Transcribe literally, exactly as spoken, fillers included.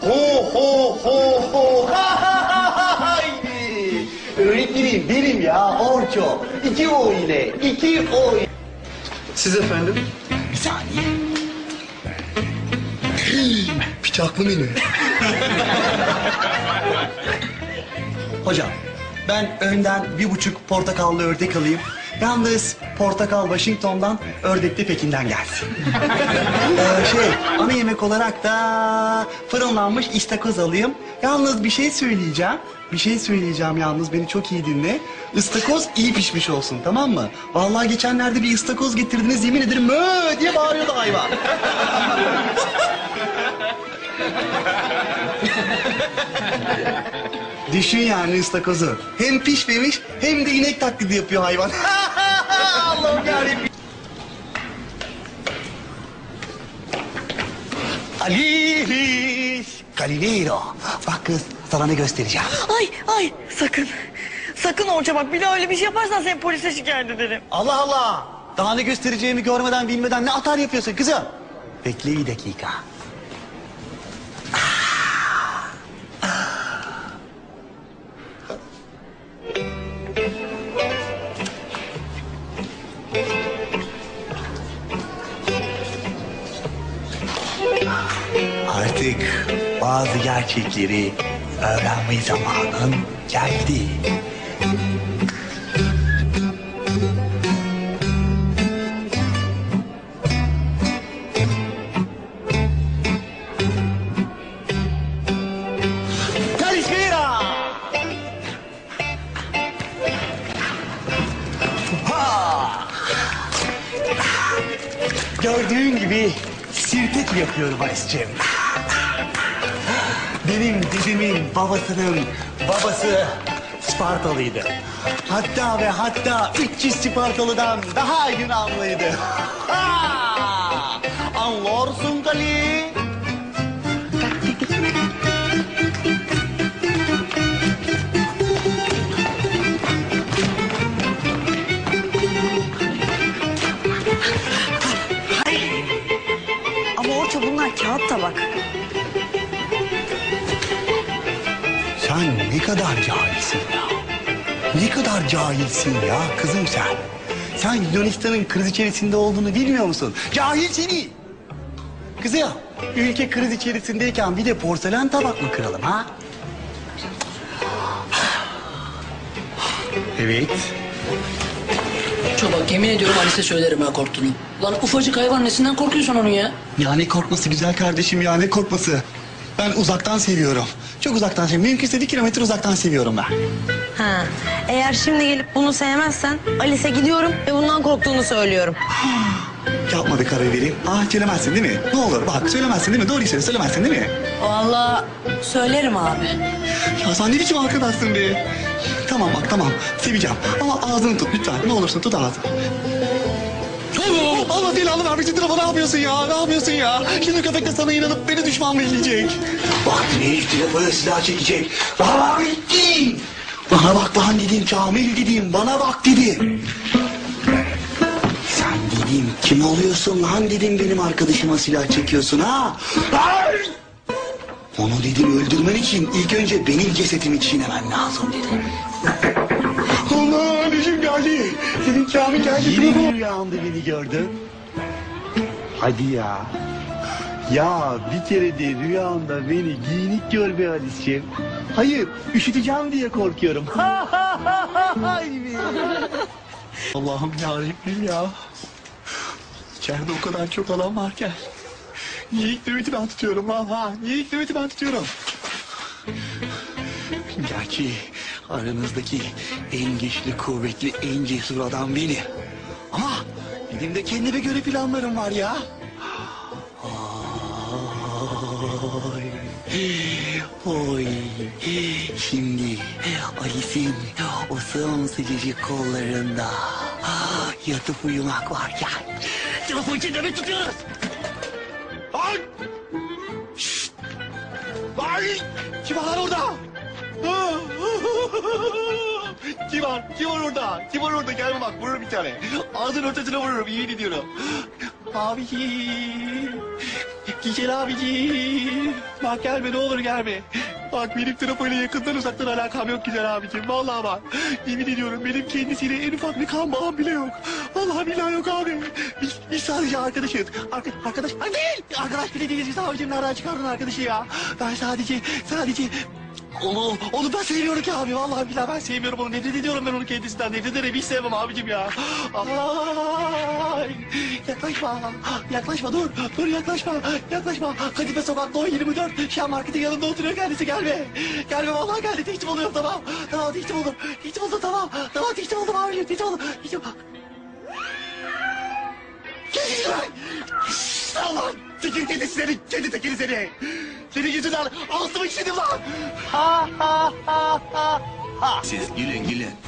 Ho ho ho ho. Haydi. Öğretmenim benim ya Orço. İki o ile. iki o ile. Siz efendim? Bir saniye. Bıçaklı menü. Hocam ben önden bir buçuk portakallı ördek alayım. Yalnız portakal Washington'dan, ördek de Pekin'den gelsin. ee, şey, ana yemek olarak da fırınlanmış istakoz alayım. Yalnız bir şey söyleyeceğim. Bir şey söyleyeceğim yalnız, beni çok iyi dinle. İstakoz iyi pişmiş olsun, tamam mı? Vallahi geçenlerde bir istakoz getirdiniz, yemin ederim mö diye bağırıyordu hayvan. Düşün yani ıstakozu. Hem pişmemiş hem de inek taklidi yapıyor hayvan. Allah'ım yarabbim. Alice, Galileo. Bak kız, sana ne göstereceğim. Ay ay sakın. Sakın Orça bak, bir daha öyle bir şey yaparsan seni polise şikayet ederim. Allah Allah. Daha ne göstereceğimi görmeden bilmeden ne atar yapıyorsun kızım? Bekle bir dakika. Artık bazı gerçekleri öğrenme zamanın geldi. Kalispera! Gördüğün gibi sirket yapıyorum Alice'ciğim. Benim dedemin babasının babası Spartalıydı. Hatta ve hatta üç yüz Spartalı'dan daha Yunanlıydı. Ha! Anlıyorsun Gali. Ama Orça bunlar kağıt tabak. Sen ne kadar cahilsin ya. Ne kadar cahilsin ya kızım sen. Sen Yunanistan'ın kriz içerisinde olduğunu bilmiyor musun? Cahil seni. Kızım, ülke kriz içerisindeyken bir de porselen tabak mı kıralım ha? Evet. Çoban yemin ediyorum Alice'e söylerim ha korktuğunu. Lan ufacık hayvan nesinden korkuyorsun onun ya? Ya ne korkması güzel kardeşim ya, ne korkması. Ben uzaktan seviyorum. Çok uzaktan seviyorum. Mümkünse bir kilometre uzaktan seviyorum ben. Ha, eğer şimdi gelip bunu sevmezsen Alice'e gidiyorum ve bundan korktuğunu söylüyorum. Yapma be Karaver'im. Ah söylemezsin değil mi? Ne olur bak, söylemezsin değil mi? Doğruyu söyle, söylemezsin değil mi? Vallahi söylerim abi. Ya sen ne biçim arkadaşsın be? Tamam bak, tamam. Seveceğim. Ama ağzını tut lütfen. Ne olursun tut ağzını. Allah belanı vermesin. Trafo ne yapıyorsun ya? Ne yapıyorsun ya? Şimdi köpek de sana inanıp beni düşman belirleyecek. Bak herif telefona silah çekecek. Bana gittin. Bana bak lan dedim Kamil dedim. Bana bak dedim. Sen dedim kim oluyorsun lan dedim, benim arkadaşıma silah çekiyorsun ha? Ay! Onu dedim öldürmen için ilk önce benim cesetimi çiğnemen lazım dedim. Allah anneciğim geldi. Senin Kamil geldi. Yine bir rüyamda beni gördün. Hadi ya. Ya bir kere de rüyamda beni giyinik gör be Alice'ciğim. Hayır, üşüteceğim diye korkuyorum. Allah'ım yarabbim ya. İçeride o kadar çok adam varken niye ilk nöbeti ben tutuyorum lan ha? Niye ilk nöbeti ben tutuyorum? Gerçi aranızdaki en güçlü, kuvvetli, en cesur adam benim. Ama benim de kendime göre planlarım var ya. Oy, oy. Şimdi Alice'in o sımsıcacık kollarında yatıp uyumak varken telefon için nöbet tutuyoruz. Ay! Şşt! Ay! Kim var orada? Kim var? Kim var orada? Kim var orada? Gelme bak, vururum bir tane. Ağzının ortasına vururum, yemin ediyorum. Abi. Güzel abiciğim. Bak gelme ne olur gelme. Bak benim trafoyla yakından uzaktan alakam yok güzel abicim. Vallahi bak. Yemin ediyorum benim kendisiyle en ufak bir kan bağım bile yok. Vallahi billahi yok abi. Biz, biz sadece arkadaşız. Arka, arkadaş Ay, değil. Arkadaş bile değiliz biz abicim. Nereden çıkardın arkadaşı ya? Ben sadece sadece onu, onu ben sevmiyorum ki abi. Vallahi billahi ben sevmiyorum onu. Nefret ediyorum ben onu kendisinden. Nefret ederim. Hiç sevmem abicim ya. Ay, yaklaşma. Yaklaşma dur. Dur yaklaşma. Yaklaşma. Kadife sokakta on yirmi dört. Şen marketin yanında oturuyor kendisi. Gelme. Gelme vallahi geldi. Tehtim oluyor tamam. Tamam tehtim oldum. Tehtim oldum tamam. Tamam tehtim oldum abicim. Tehtim oldum. Tehtim oldum. Kedisi lan. Allah. Tekir kedisi seni. Kedi tekiri seni. Senin yüzünden ağzımı işledim lan. Ha ha ha ha ha. Siz gülün gülün.